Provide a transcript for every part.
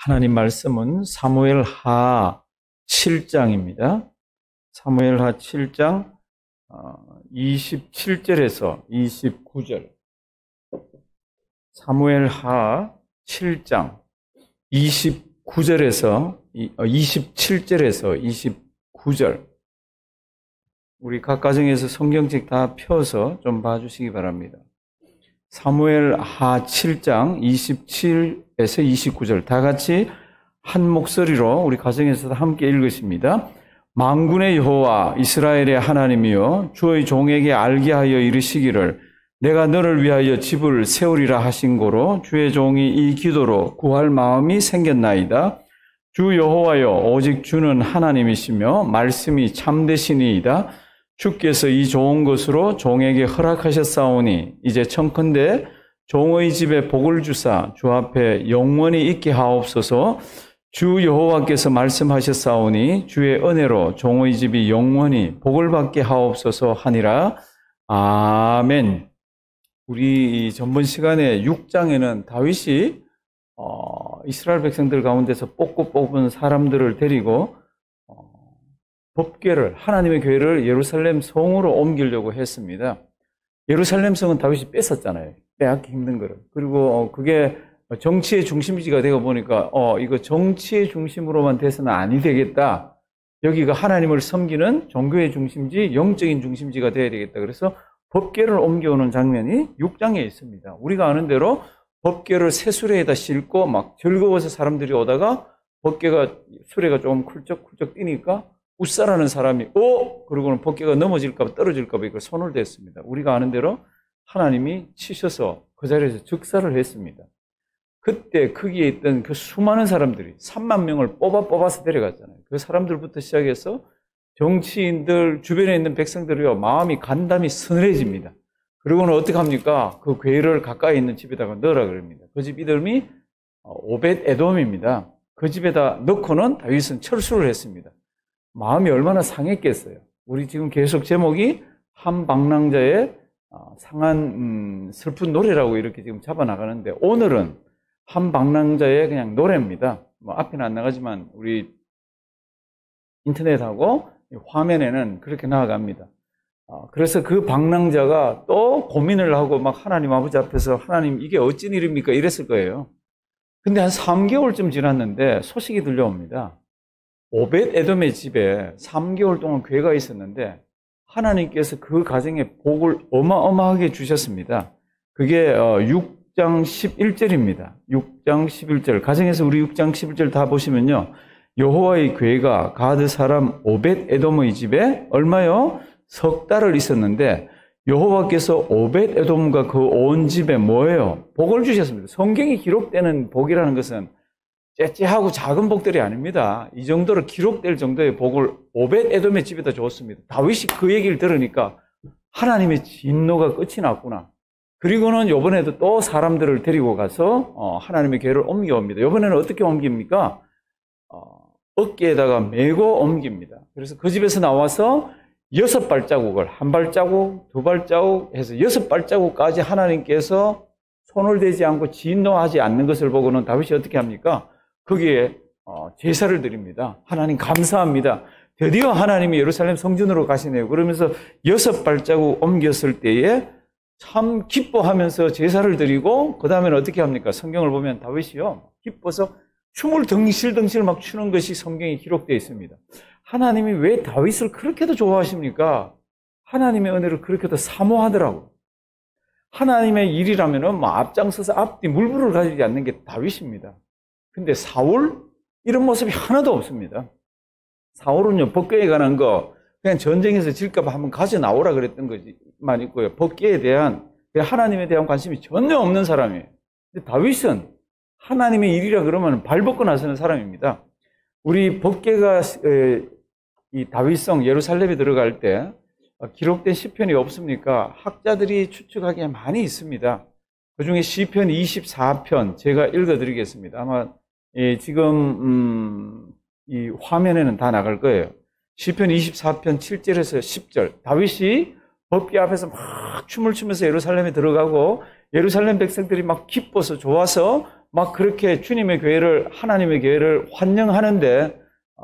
하나님 말씀은 사무엘하 7장입니다. 사무엘하 7장 27절에서 29절. 사무엘하 7장 27절에서 29절. 우리 각 가정에서 성경책 다 펴서 좀 봐주시기 바랍니다. 사무엘하 7장 27에서 29절 다 같이 한 목소리로 우리 가정에서도 함께 읽으십니다. 만군의 여호와 이스라엘의 하나님이여 주의 종에게 알게 하여 이르시기를 내가 너를 위하여 집을 세우리라 하신 고로 주의 종이 이 기도로 구할 마음이 생겼나이다. 주 여호와여 오직 주는 하나님이시며 말씀이 참되시니이다. 주께서 이 좋은 것으로 종에게 허락하셨사오니 이제 청컨대 종의 집에 복을 주사 주 앞에 영원히 있게 하옵소서. 주 여호와께서 말씀하셨사오니 주의 은혜로 종의 집이 영원히 복을 받게 하옵소서 하니라. 아멘. 우리 전번 시간에 6장에는 다윗이 이스라엘 백성들 가운데서 뽑은 사람들을 데리고 법궤를, 하나님의 교회를 예루살렘 성으로 옮기려고 했습니다. 예루살렘 성은 다윗이 뺏었잖아요. 빼앗기 힘든 거를. 그리고 그게 정치의 중심지가 되어 보니까 이거 정치의 중심으로만 돼서는 아니 되겠다. 여기가 하나님을 섬기는 종교의 중심지, 영적인 중심지가 되어야 되겠다. 그래서 법궤를 옮겨오는 장면이 6장에 있습니다. 우리가 아는 대로 법궤를 새 수레에다 싣고 막 즐거워서 사람들이 오다가 법궤가 수레가 조금 쿨쩍쿨쩍 뛰니까 웃사라는 사람이 그러고는 법궤가 넘어질까 봐 떨어질까 봐 이걸 손을 댔습니다. 우리가 아는 대로 하나님이 치셔서 그 자리에서 즉사를 했습니다. 그때 거기에 있던 그 수많은 사람들이 3만 명을 뽑아서 데려갔잖아요. 그 사람들부터 시작해서 정치인들, 주변에 있는 백성들이요, 마음이 간담이 서늘해집니다. 그리고는 어떻게 합니까? 그 궤를 가까이 있는 집에다가 넣으라 그럽니다. 그 집 이름이 오벳 에돔입니다. 그 집에다 넣고는 다윗은 철수를 했습니다. 마음이 얼마나 상했겠어요. 우리 지금 계속 제목이 한 방랑자의 상한 슬픈 노래라고 이렇게 지금 잡아나가는데, 오늘은 한 방랑자의 그냥 노래입니다. 앞에는 안 나가지만 우리 인터넷하고 화면에는 그렇게 나아갑니다. 그래서 그 방랑자가 또 고민을 하고 막 하나님 아버지 앞에서 하나님 이게 어찌 일입니까? 이랬을 거예요. 근데 한 3개월쯤 지났는데 소식이 들려옵니다. 오벳 에돔의 집에 3개월 동안 궤가 있었는데 하나님께서 그 가정에 복을 어마어마하게 주셨습니다. 그게 6장 11절입니다. 6장 11절. 가정에서 우리 6장 11절 다 보시면요. 여호와의 궤가 가드 사람 오벳 에돔의 집에 얼마요? 석 달을 있었는데 여호와께서 오벳 에돔과 그 온 집에 뭐예요? 복을 주셨습니다. 성경이 기록되는 복이라는 것은 째째하고 작은 복들이 아닙니다. 이 정도로 기록될 정도의 복을 오벳 에돔의 집에다 줬습니다. 다윗이 그 얘기를 들으니까 하나님의 진노가 끝이 났구나. 그리고는 이번에도 또 사람들을 데리고 가서 하나님의 궤를 옮겨옵니다. 이번에는 어떻게 옮깁니까? 어깨에다가 메고 옮깁니다. 그래서 그 집에서 나와서 6발자국을, 한 발자국, 두 발자국 해서 6발자국까지 하나님께서 손을 대지 않고 진노하지 않는 것을 보고는 다윗이 어떻게 합니까? 거기에 제사를 드립니다. 하나님 감사합니다. 드디어 하나님이 예루살렘 성전으로 가시네요. 그러면서 6발자국 옮겼을 때에 참 기뻐하면서 제사를 드리고 그 다음에는 어떻게 합니까? 성경을 보면 다윗이요, 기뻐서 춤을 덩실덩실 막 추는 것이 성경에 기록되어 있습니다. 하나님이 왜 다윗을 그렇게도 좋아하십니까? 하나님의 은혜를 그렇게도 사모하더라고요. 하나님의 일이라면은 앞장서서 앞뒤 물불을 가지지 않는 게 다윗입니다. 근데 사울? 이런 모습이 하나도 없습니다. 사울은요, 법궤에 관한 거 그냥 전쟁에서 질까봐 한번 가져 나오라 그랬던 거지만 있고요. 법궤에 대한, 하나님에 대한 관심이 전혀 없는 사람이에요. 근데 다윗은 하나님의 일이라 그러면 발벗고 나서는 사람입니다. 우리 법궤가 이 다윗성 예루살렘에 들어갈 때 기록된 시편이 없습니까? 학자들이 추측하기에 많이 있습니다. 그중에 시편 24편 제가 읽어드리겠습니다. 아마 지금 이 화면에는 다 나갈 거예요. 시편 24편 7절에서 10절. 다윗이 법궤 앞에서 막 춤을 추면서 예루살렘에 들어가고 예루살렘 백성들이 막 기뻐서 좋아서 막 그렇게 주님의 교회를, 하나님의 교회를 환영하는데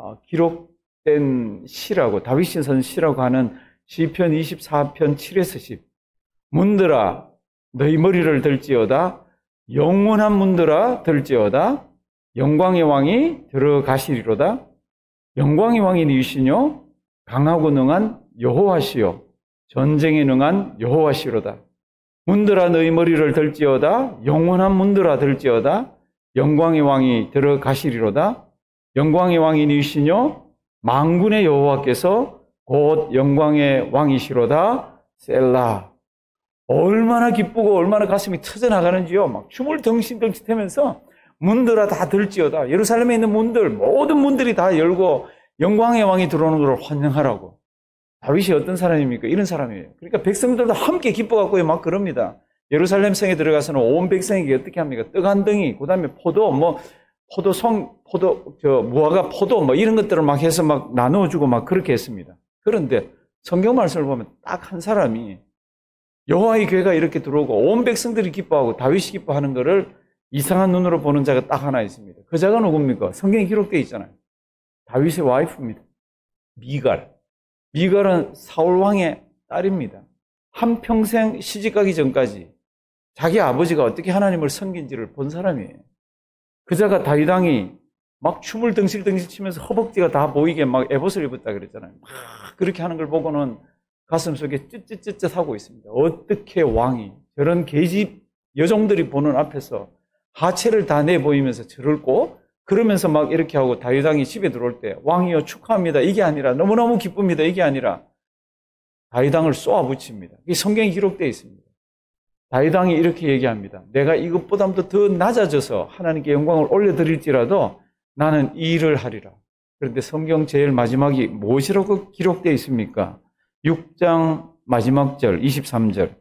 기록된 시라고, 다윗이 쓴 시라고 하는 시편 24편 7에서 10. 문들아 너희 머리를 들지어다, 영원한 문들아 들지어다, 영광의 왕이 들어가시리로다. 영광의 왕이 니시뇨, 강하고 능한 여호와시요, 전쟁에 능한 여호와시로다. 문들아 너희 머리를 들지어다, 영원한 문들아 들지어다, 영광의 왕이 들어가시리로다. 영광의 왕이 니시뇨, 만군의 여호와께서 곧 영광의 왕이시로다. 셀라. 얼마나 기쁘고 얼마나 가슴이 터져나가는지요. 막 춤을 덩실덩실하면서 문들아 다 들지어다. 예루살렘에 있는 문들, 모든 문들이 다 열고 영광의 왕이 들어오는 것을 환영하라고. 다윗이 어떤 사람입니까? 이런 사람이에요. 그러니까 백성들도 함께 기뻐갖고 막 그럽니다. 예루살렘 성에 들어가서는 온 백성에게 어떻게 합니까? 떡 한 덩이, 그 다음에 포도, 무화과 포도, 이런 것들을 막 해서 막 나누어주고 막 그렇게 했습니다. 그런데 성경 말씀을 보면 딱 한 사람이 여호와의 교회가 이렇게 들어오고 온 백성들이 기뻐하고 다윗이 기뻐하는 것을 이상한 눈으로 보는 자가 딱 하나 있습니다. 그 자가 누굽니까? 성경에 기록되어 있잖아요. 다윗의 와이프입니다. 미갈. 미갈은 사울 왕의 딸입니다. 한평생 시집가기 전까지 자기 아버지가 어떻게 하나님을 섬긴지를 본 사람이에요. 그 자가 다윗 왕이 막 춤을 덩실덩실 치면서 허벅지가 다 보이게 막 에봇을 입었다 그랬잖아요. 막 그렇게 하는 걸 보고는 가슴속에 쯧쯧쯧쯧 하고 있습니다. 어떻게 왕이 저런 계집 여종들이 보는 앞에서 하체를 다 내보이면서 저럴고 그러면서 막 이렇게 하고 다윗 왕이 집에 들어올 때 왕이여 축하합니다. 이게 아니라 너무너무 기쁩니다. 이게 아니라 다윗 왕을 쏘아붙입니다. 이게 성경에 기록되어 있습니다. 다윗 왕이 이렇게 얘기합니다. 내가 이것보다도 더 낮아져서 하나님께 영광을 올려드릴지라도 나는 이 일을 하리라. 그런데 성경 제일 마지막이 무엇이라고 기록되어 있습니까? 6장 마지막 절 23절.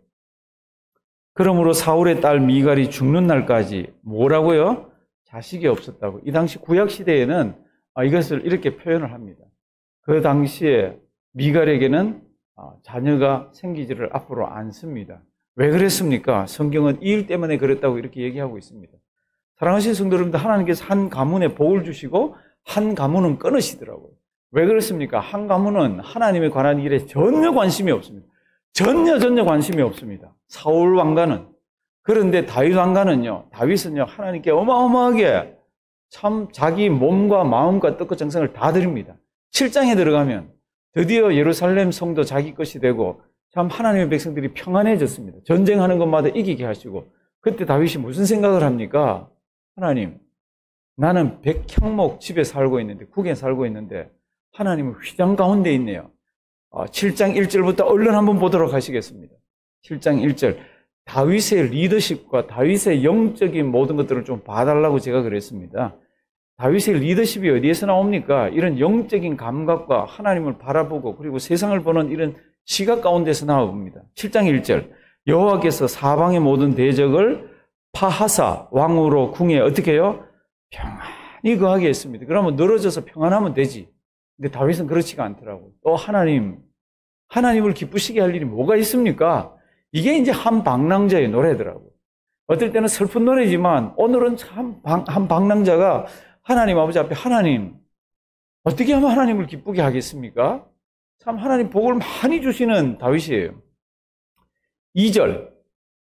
그러므로 사울의 딸 미갈이 죽는 날까지 뭐라고요? 자식이 없었다고. 이 당시 구약 시대에는 이것을 이렇게 표현을 합니다. 그 당시에 미갈에게는 자녀가 생기지를 앞으로 않습니다. 왜 그랬습니까? 성경은 이 일 때문에 그랬다고 이렇게 얘기하고 있습니다. 사랑하시는 성도 여러분들, 하나님께서 한 가문에 복을 주시고 한 가문은 끊으시더라고요. 왜 그렇습니까? 한 가문은 하나님에 관한 일에 전혀 관심이 없습니다. 전혀 관심이 없습니다. 사울 왕가는. 그런데 다윗 왕가는요, 다윗은요, 하나님께 어마어마하게 참 자기 몸과 마음과 뜻과 정성을 다 드립니다. 7장에 들어가면 드디어 예루살렘 성도 자기 것이 되고 참 하나님의 백성들이 평안해졌습니다. 전쟁하는 것마다 이기게 하시고. 그때 다윗이 무슨 생각을 합니까? 하나님, 나는 백향목 집에 살고 있는데, 국에 살고 있는데 하나님은 휘장 가운데 있네요. 7장 1절부터 얼른 한번 보도록 하시겠습니다. 7장 1절. 다윗의 리더십과 다윗의 영적인 모든 것들을 좀 봐달라고 제가 그랬습니다. 다윗의 리더십이 어디에서 나옵니까? 이런 영적인 감각과 하나님을 바라보고 그리고 세상을 보는 이런 시각 가운데서 나와봅니다. 7장 1절. 여호와께서 사방의 모든 대적을 파하사 왕으로 궁에 어떻게 해요? 평안히 거하게 했습니다. 그러면 늘어져서 평안하면 되지. 근데 다윗은 그렇지가 않더라고요. 또 하나님을 기쁘시게 할 일이 뭐가 있습니까? 이게 이제 한 방랑자의 노래더라고요. 어떨 때는 슬픈 노래지만 오늘은 참 한 방랑자가 하나님 아버지 앞에 하나님, 어떻게 하면 하나님을 기쁘게 하겠습니까? 참 하나님 복을 많이 주시는 다윗이에요. 2절.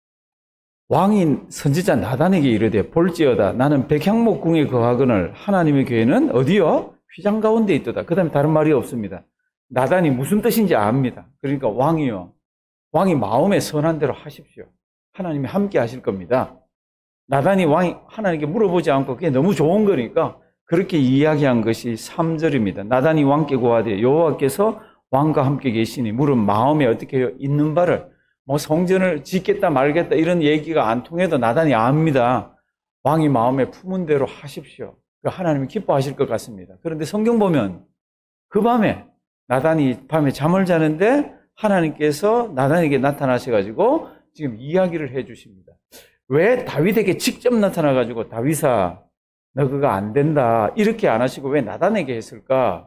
왕이 선지자 나단에게 이르되 볼지어다 나는 백향목 궁에 거하거늘 하나님의 교회는 어디요? 휘장 가운데 있도다. 그 다음에 다른 말이 없습니다. 나단이 무슨 뜻인지 압니다. 그러니까 왕이요, 왕이 마음에 선한 대로 하십시오. 하나님이 함께 하실 겁니다. 나단이 하나님께 물어보지 않고 그게 너무 좋은 거니까 그렇게 이야기한 것이 3절입니다. 나단이 왕께 고하되 여호와께서 왕과 함께 계시니 물은 마음에 어떻게 해요? 있는 바를 성전을 짓겠다 말겠다 이런 얘기가 안 통해도 나단이 압니다. 왕이 마음에 품은 대로 하십시오. 하나님이 기뻐하실 것 같습니다. 그런데 성경 보면 그 밤에 나단이 밤에 잠을 자는데 하나님께서 나단에게 나타나셔가지고 지금 이야기를 해 주십니다. 왜 다윗에게 직접 나타나가지고 다윗아 너 그거 안 된다 이렇게 안 하시고 왜 나단에게 했을까?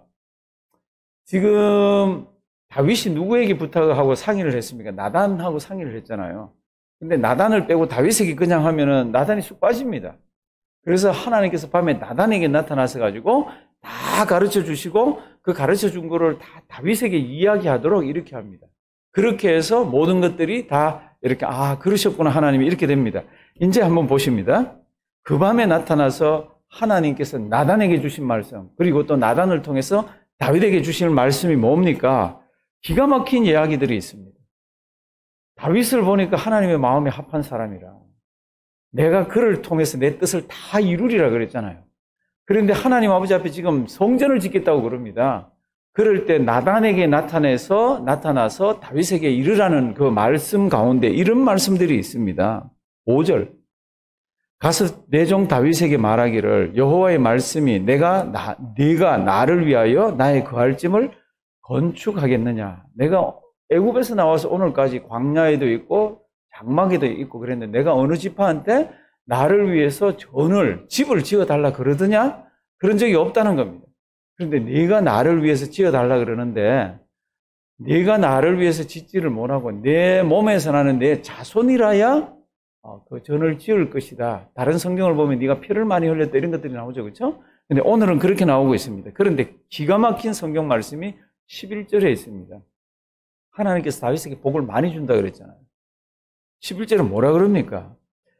지금 다윗이 누구에게 부탁하고 상의를 했습니까? 나단하고 상의를 했잖아요. 근데 나단을 빼고 다윗에게 그냥 하면은 나단이 쑥 빠집니다. 그래서 하나님께서 밤에 나단에게 나타나서 가지고 다 가르쳐 주시고 그 가르쳐 준 거를 다 다윗에게 이야기하도록 이렇게 합니다. 그렇게 해서 모든 것들이 다 이렇게 그러셨구나 하나님이 이렇게 됩니다. 이제 한번 보십니다. 그 밤에 나타나서 하나님께서 나단에게 주신 말씀, 그리고 또 나단을 통해서 다윗에게 주시는 말씀이 뭡니까? 기가 막힌 이야기들이 있습니다. 다윗을 보니까 하나님의 마음에 합한 사람이라. 내가 그를 통해서 내 뜻을 다 이루리라 그랬잖아요. 그런데 하나님 아버지 앞에 지금 성전을 짓겠다고 그럽니다. 그럴 때 나단에게 나타나서 다윗에게 이르라는 그 말씀 가운데 이런 말씀들이 있습니다. 5절. 가서 내 종 다윗에게 말하기를 여호와의 말씀이 네가 나를 위하여 나의 거할 짐을 건축하겠느냐. 내가 애굽에서 나와서 오늘까지 광야에도 있고 장막에도 있고 그랬는데 내가 어느 지파한테 나를 위해서 집을 지어달라 그러더냐? 그런 적이 없다는 겁니다. 그런데 네가 나를 위해서 지어달라 그러는데 네가 나를 위해서 짓지를 못하고 내 몸에서 나는 내 자손이라야 그 전을 지을 것이다. 다른 성경을 보면 네가 피를 많이 흘렸다 이런 것들이 나오죠. 그렇죠? 근데 오늘은 그렇게 나오고 있습니다. 그런데 기가 막힌 성경 말씀이 11절에 있습니다. 하나님께서 다윗에게 복을 많이 준다 그랬잖아요. 11절은 뭐라 그럽니까?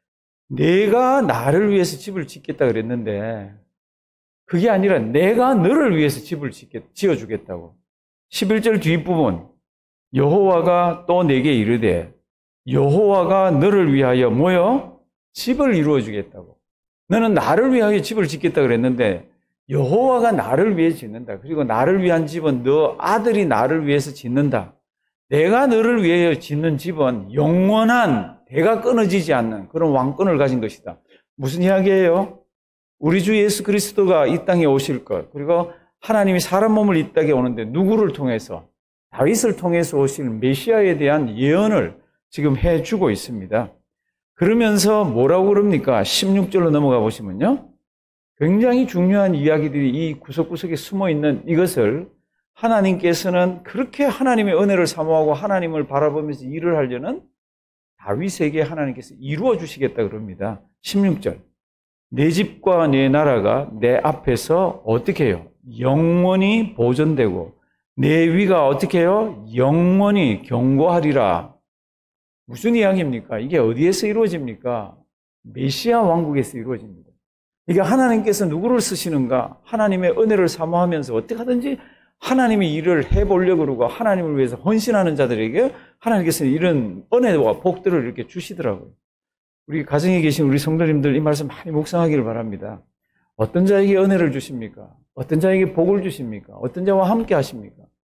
내가 나를 위해서 집을 짓겠다 그랬는데 그게 아니라 내가 너를 위해서 집을 지어주겠다고. 11절 뒷부분 여호와가 또 내게 이르되 여호와가 너를 위하여 뭐요? 집을 이루어 주겠다고. 너는 나를 위하여 집을 짓겠다 그랬는데 여호와가 나를 위해 짓는다. 그리고 나를 위한 집은 너 아들이 나를 위해서 짓는다. 내가 너를 위하여 짓는 집은 영원한 대가 끊어지지 않는 그런 왕권을 가진 것이다. 무슨 이야기예요? 우리 주 예수 그리스도가 이 땅에 오실 것, 그리고 하나님이 사람 몸을 이 땅에 오는데 누구를 통해서? 다윗을 통해서 오실 메시아에 대한 예언을 지금 해주고 있습니다. 그러면서 뭐라고 그럽니까? 16절로 넘어가 보시면요. 굉장히 중요한 이야기들이 이 구석구석에 숨어 있는 이것을 하나님께서는 그렇게 하나님의 은혜를 사모하고 하나님을 바라보면서 일을 하려는 다윗에게 하나님께서 이루어 주시겠다 그럽니다. 16절. 내 집과 내 나라가 내 앞에서 어떻게 해요? 영원히 보존되고 내 위가 어떻게 해요? 영원히 경고하리라. 무슨 이야기입니까? 이게 어디에서 이루어집니까? 메시아 왕국에서 이루어집니다. 이게 하나님께서 누구를 쓰시는가? 하나님의 은혜를 사모하면서 어떻게 하든지 하나님의 일을 해보려고 그러고 하나님을 위해서 헌신하는 자들에게 하나님께서 이런 은혜와 복들을 이렇게 주시더라고요. 우리 가정에 계신 우리 성도님들 이 말씀 많이 묵상하기를 바랍니다. 어떤 자에게 은혜를 주십니까? 어떤 자에게 복을 주십니까? 어떤 자와 함께 하십니까?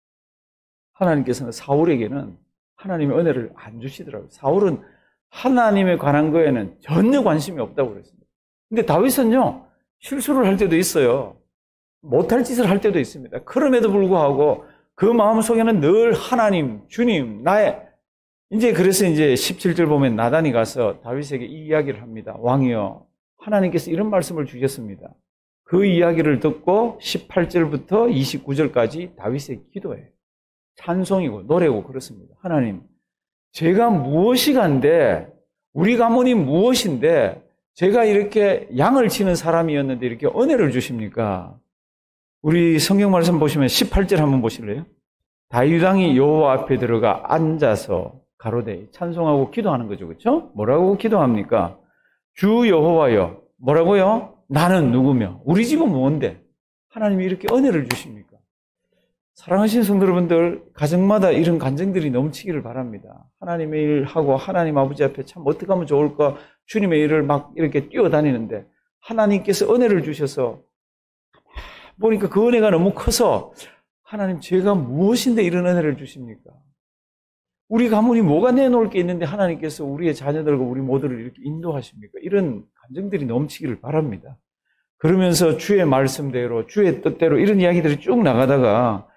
하나님께서는 사울에게는 하나님의 은혜를 안 주시더라고요. 사울은 하나님에 관한 거에는 전혀 관심이 없다고 그랬습니다. 근데 다윗은요, 실수를 할 때도 있어요. 못할 짓을 할 때도 있습니다. 그럼에도 불구하고 그 마음속에는 늘 하나님, 주님, 그래서 17절 보면 나단이 가서 다윗에게 이 이야기를 합니다. 왕이여, 하나님께서 이런 말씀을 주셨습니다. 그 이야기를 듣고 18절부터 29절까지 다윗의 기도예요. 찬송이고 노래고 그렇습니다. 하나님, 제가 무엇이간데, 우리 가문이 무엇인데 제가 이렇게 양을 치는 사람이었는데 이렇게 은혜를 주십니까? 우리 성경 말씀 보시면 18절 한번 보실래요? 다윗 왕이 여호와 앞에 들어가 앉아서 가로되 찬송하고 기도하는 거죠. 그렇죠? 뭐라고 기도합니까? 주 여호와여, 뭐라고요? 나는 누구며 우리 집은 뭔데 하나님이 이렇게 은혜를 주십니까? 사랑하시는 성도 여러분들, 가정마다 이런 간증들이 넘치기를 바랍니다. 하나님의 일을 하고 하나님 아버지 앞에 참 어떻게 하면 좋을까, 주님의 일을 막 이렇게 뛰어다니는데 하나님께서 은혜를 주셔서 보니까 그 은혜가 너무 커서 하나님, 제가 무엇인데 이런 은혜를 주십니까? 우리 가문이 뭐가 내놓을 게 있는데 하나님께서 우리의 자녀들과 우리 모두를 이렇게 인도하십니까? 이런 감정들이 넘치기를 바랍니다. 그러면서 주의 말씀대로, 주의 뜻대로 이런 이야기들이 쭉 나가다가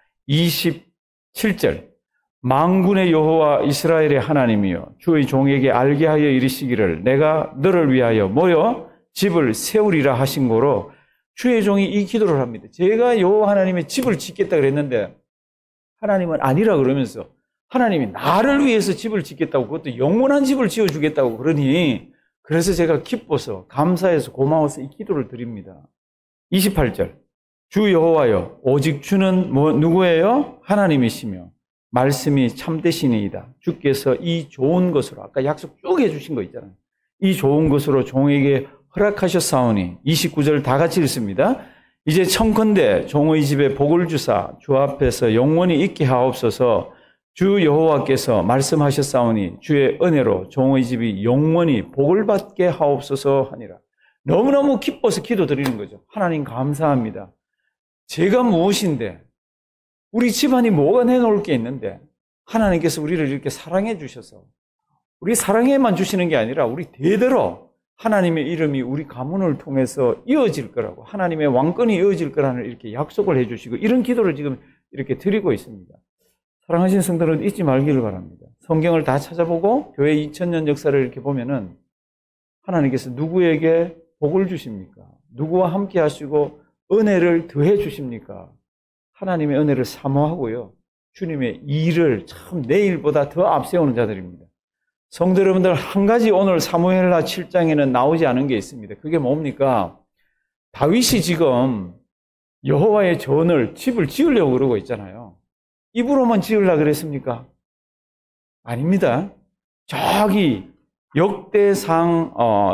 27절, 만군의 여호와 이스라엘의 하나님이여, 주의 종에게 알게 하여 이르시기를 내가 너를 위하여 뭐여? 집을 세우리라 하신 거로 주의 종이 이 기도를 합니다. 제가 여호와 하나님의 집을 짓겠다 그랬는데 하나님은 아니라 그러면서 하나님이 나를 위해서 집을 짓겠다고, 그것도 영원한 집을 지어주겠다고 그러니 그래서 제가 기뻐서 감사해서 고마워서 이 기도를 드립니다. 28절. 주 여호와여 오직 주는 누구예요? 하나님이시며 말씀이 참되시니이다. 주께서 이 좋은 것으로 아까 약속 쭉 해주신 거 있잖아요. 이 좋은 것으로 종에게 허락하셨사오니 29절 다 같이 읽습니다. 이제 청컨대 종의 집에 복을 주사 주 앞에서 영원히 있게 하옵소서. 주 여호와께서 말씀하셨사오니 주의 은혜로 종의 집이 영원히 복을 받게 하옵소서 하니라. 너무너무 기뻐서 기도드리는 거죠. 하나님 감사합니다. 제가 무엇인데 우리 집안이 뭐가 내놓을 게 있는데 하나님께서 우리를 이렇게 사랑해 주셔서 우리 사랑해만 주시는 게 아니라 우리 대대로 하나님의 이름이 우리 가문을 통해서 이어질 거라고 하나님의 왕권이 이어질 거라는 이렇게 약속을 해 주시고 이런 기도를 지금 이렇게 드리고 있습니다. 사랑하신 성도는 잊지 말기를 바랍니다. 성경을 다 찾아보고 교회 2000년 역사를 이렇게 보면은 하나님께서 누구에게 복을 주십니까? 누구와 함께 하시고 은혜를 더해 주십니까? 하나님의 은혜를 사모하고요. 주님의 일을 참 내 일보다 더 앞세우는 자들입니다. 성도 여러분들 한 가지 오늘 사무엘하 7장에는 나오지 않은 게 있습니다. 그게 뭡니까? 다윗이 지금 여호와의 전을 집을 지으려고 그러고 있잖아요. 입으로만 지으려고 그랬습니까? 아닙니다. 저기 역대상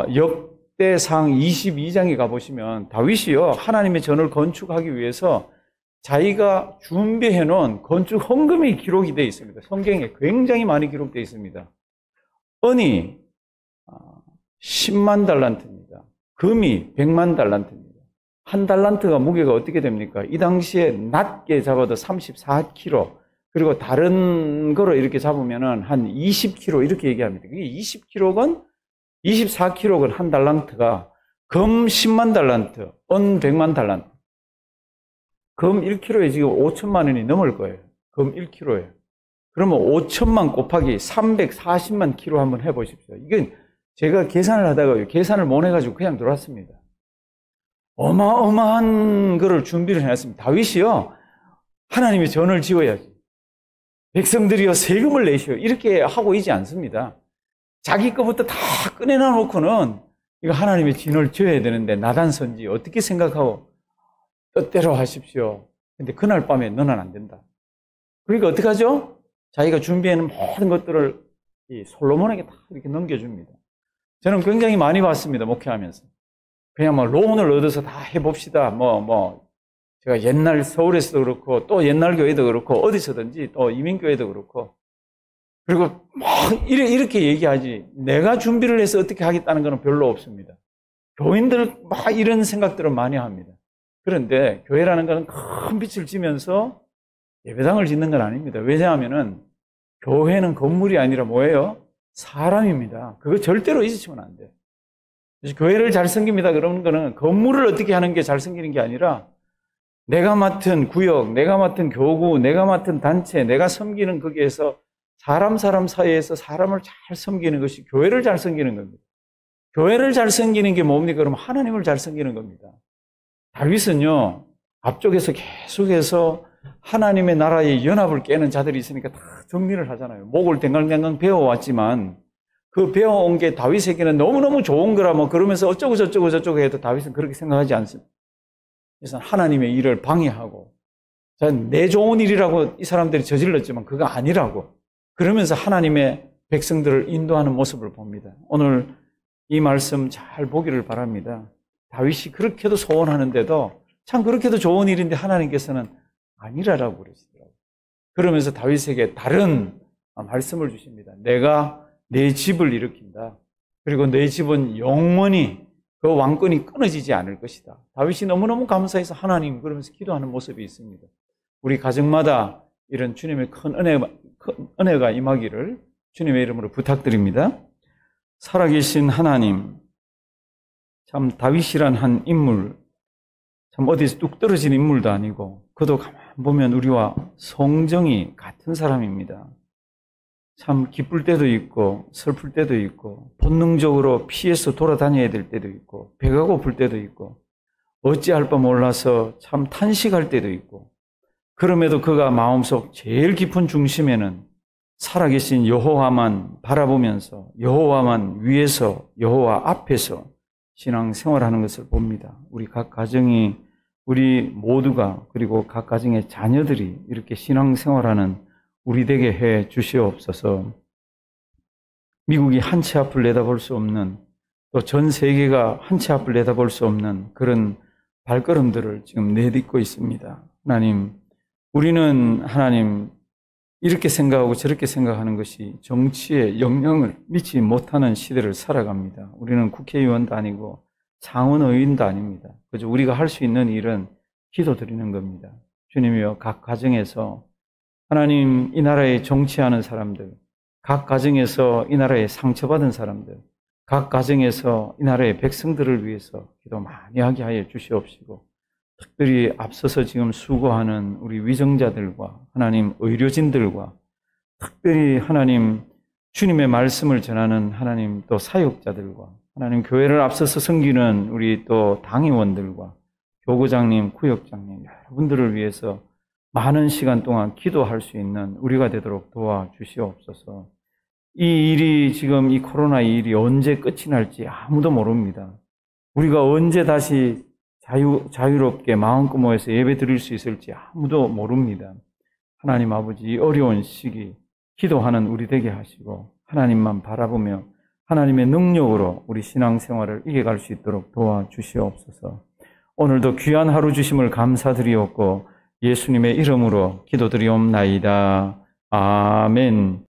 22장에 가보시면 다윗이요 하나님의 전을 건축하기 위해서 자기가 준비해 놓은 건축 헌금이 기록이 되어 있습니다. 성경에 굉장히 많이 기록되어 있습니다. 은이 10만 달란트입니다. 금이 100만 달란트입니다. 한 달란트가 무게가 어떻게 됩니까? 이 당시에 낮게 잡아도 34kg, 그리고 다른 거로 이렇게 잡으면 한 20kg 이렇게 얘기합니다. 그게 20kg건 24kg건 한 달란트가 금 10만 달란트, 은 100만 달란트. 금 1kg에 지금 5천만 원이 넘을 거예요. 금 1kg에. 그러면 5천만 곱하기 340만 킬로 한번 해보십시오. 이건 제가 계산을 하다가 계산을 못 해가지고 그냥 들어왔습니다. 어마어마한 거를 준비를 해놨습니다. 다윗이요, 하나님의 전을 지어야지. 백성들이요, 세금을 내시오. 이렇게 하고 있지 않습니다. 자기 거부터 다 꺼내놔 놓고는 이거 하나님의 진을 지어야 되는데 나단 선지 어떻게 생각하고 뜻대로 하십시오. 근데 그날 밤에 너는 안 된다. 그러니까 어떻게 하죠? 자기가 준비해놓은 모든 것들을 이 솔로몬에게 다 이렇게 넘겨줍니다. 저는 굉장히 많이 봤습니다. 목회하면서. 그냥 로운을 얻어서 다 해봅시다. 제가 옛날 서울에서도 그렇고 또 옛날 교회도 그렇고 어디서든지 또 이민교회도 그렇고 그리고 이렇게 얘기하지 내가 준비를 해서 어떻게 하겠다는 건 별로 없습니다. 교인들 이런 생각들을 많이 합니다. 그런데 교회라는 것은 큰 빛을 지면서 예배당을 짓는 건 아닙니다. 왜냐하면은 교회는 건물이 아니라 뭐예요? 사람입니다. 그거 절대로 잊으시면 안 돼요. 그래서 교회를 잘 섬깁니다. 그런 거는 건물을 어떻게 하는 게 잘 섬기는 게 아니라 내가 맡은 구역, 내가 맡은 교구, 내가 맡은 단체, 내가 섬기는 거기에서 사람 사이에서 사람을 잘 섬기는 것이 교회를 잘 섬기는 겁니다. 교회를 잘 섬기는 게 뭡니까? 그러면 하나님을 잘 섬기는 겁니다. 다윗은요, 앞쪽에서 계속해서 하나님의 나라의 연합을 깨는 자들이 있으니까 다 정리를 하잖아요. 목을 댕강댕강 배워왔지만 그 배워온 게 다윗에게는 너무너무 좋은 거라 그러면서 어쩌고 저쩌고 해도 다윗은 그렇게 생각하지 않습니다. 그래서 하나님의 일을 방해하고 내 좋은 일이라고 이 사람들이 저질렀지만 그거 아니라고 그러면서 하나님의 백성들을 인도하는 모습을 봅니다. 오늘 이 말씀 잘 보기를 바랍니다. 다윗이 그렇게도 소원하는데도 참 그렇게도 좋은 일인데 하나님께서는 아니라라고 그러시더라고요. 그러면서 다윗에게 다른 말씀을 주십니다. 내가 내 집을 일으킨다. 그리고 내 집은 영원히 그 왕권이 끊어지지 않을 것이다. 다윗이 너무너무 감사해서 하나님 그러면서 기도하는 모습이 있습니다. 우리 가정마다 이런 주님의 큰 은혜가 임하기를 주님의 이름으로 부탁드립니다. 살아계신 하나님, 참 다윗이란 한 인물, 참 어디서 뚝 떨어진 인물도 아니고 그도 가만 보면 우리와 성정이 같은 사람입니다. 참 기쁠 때도 있고 슬플 때도 있고 본능적으로 피해서 돌아다녀야 될 때도 있고 배가 고플 때도 있고 어찌할 바 몰라서 참 탄식할 때도 있고 그럼에도 그가 마음속 제일 깊은 중심에는 살아계신 여호와만 바라보면서 여호와만 위에서 여호와 앞에서 신앙생활하는 것을 봅니다. 우리 각 가정이 우리 모두가 그리고 각 가정의 자녀들이 이렇게 신앙생활하는 우리 되게 해 주시옵소서. 미국이 한 치 앞을 내다볼 수 없는 또 전 세계가 한 치 앞을 내다볼 수 없는 그런 발걸음들을 지금 내딛고 있습니다. 하나님, 우리는 하나님 이렇게 생각하고 저렇게 생각하는 것이 정치에 영향을 미치지 못하는 시대를 살아갑니다. 우리는 국회의원도 아니고 상원의원도 아닙니다. 그저 우리가 할 수 있는 일은 기도드리는 겁니다. 주님이여, 각 가정에서 하나님 이 나라에 정치하는 사람들, 각 가정에서 이 나라에 상처받은 사람들, 각 가정에서 이 나라의 백성들을 위해서 기도 많이 하게 하여 주시옵시고, 특별히 앞서서 지금 수고하는 우리 위정자들과 하나님 의료진들과 특별히 하나님 주님의 말씀을 전하는 하나님 또 사역자들과 하나님 교회를 앞서서 섬기는 우리 또 당의원들과 교구장님, 구역장님 여러분들을 위해서 많은 시간 동안 기도할 수 있는 우리가 되도록 도와주시옵소서. 이 일이 지금 이 코로나 이 일이 언제 끝이 날지 아무도 모릅니다. 우리가 언제 다시 자유롭게 마음껏 모여서 예배 드릴 수 있을지 아무도 모릅니다. 하나님 아버지, 이 어려운 시기 기도하는 우리 되게 하시고 하나님만 바라보며 하나님의 능력으로 우리 신앙생활을 이겨갈 수 있도록 도와주시옵소서. 오늘도 귀한 하루 주심을 감사드리옵고 예수님의 이름으로 기도드리옵나이다. 아멘.